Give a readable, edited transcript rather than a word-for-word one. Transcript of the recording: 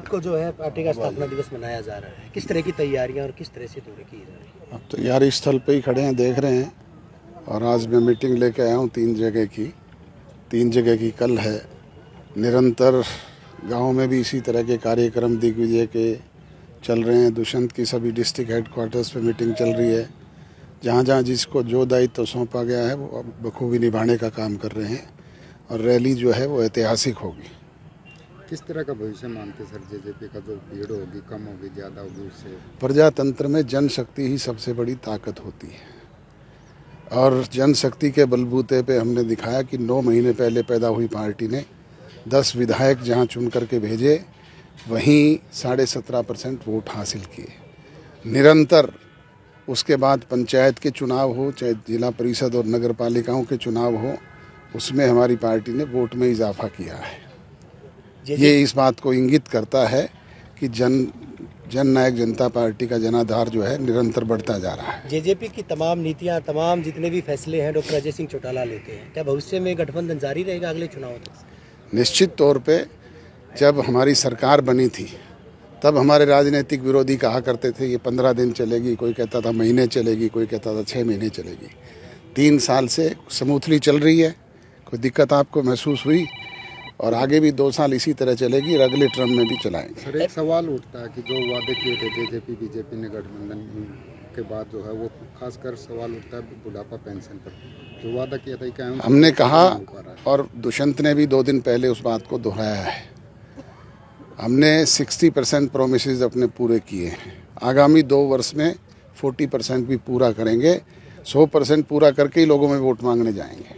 को जो है पार्टी का स्थापना दिवस मनाया जा रहा है, किस तरह की तैयारियां और किस तरह से की जा रही है? अब तैयारी स्थल पे ही खड़े हैं, देख रहे हैं। और आज मैं मीटिंग लेके आया हूँ 3 जगह की कल है। निरंतर गांव में भी इसी तरह के कार्यक्रम दिग्विजय के चल रहे हैं। दुष्यंत की सभी डिस्ट्रिक्ट हेडक्वार्टर्स पे मीटिंग चल रही है। जहाँ जहाँ जिसको जो दायित्व सौंपा गया है वो बखूबी निभाने का काम कर रहे हैं और रैली जो है वो ऐतिहासिक होगी। किस तरह का भविष्य मानते सर? जेजेपी का जो भीड़ होगी, कम होगी, ज़्यादा होगी, उससे प्रजातंत्र में जनशक्ति ही सबसे बड़ी ताकत होती है और जनशक्ति के बलबूते पे हमने दिखाया कि 9 महीने पहले पैदा हुई पार्टी ने 10 विधायक जहां चुन करके भेजे, वहीं 17.5% वोट हासिल किए। निरंतर उसके बाद पंचायत के चुनाव हो, चाहे जिला परिषद और नगर पालिकाओं के चुनाव हो, उसमें हमारी पार्टी ने वोट में इजाफा किया है। ये इस बात को इंगित करता है कि जननायक जनता पार्टी का जनाधार जो है निरंतर बढ़ता जा रहा है। जेजेपी की तमाम नीतियां, तमाम जितने भी फैसले हैं डॉक्टर अजय सिंह चौटाला लेते हैं, क्या भविष्य में गठबंधन जारी रहेगा अगले चुनाव तक? निश्चित तौर पे जब हमारी सरकार बनी थी तब हमारे राजनीतिक विरोधी कहा करते थे ये 15 दिन चलेगी, कोई कहता था महीने चलेगी, कोई कहता था 6 महीने चलेगी। 3 साल से स्मूथली चल रही है, कोई दिक्कत आपको महसूस हुई? और आगे भी 2 साल इसी तरह चलेगी और अगले टर्म में भी चलाएंगे। सर, एक सवाल उठता है कि जो वादे किए थे जेजेपी बीजेपी ने गठबंधन के बाद जो है वो खासकर सवाल उठता है बुढ़ापा पेंशन पर, जो वादा किया था क्या हमने कहा, और दुष्यंत ने भी 2 दिन पहले उस बात को दोहराया है। हमने 60% प्रोमिसेस अपने पूरे किए हैं। आगामी 2 वर्ष में 40% भी पूरा करेंगे। 100% पूरा करके ही लोगों में वोट मांगने जाएंगे।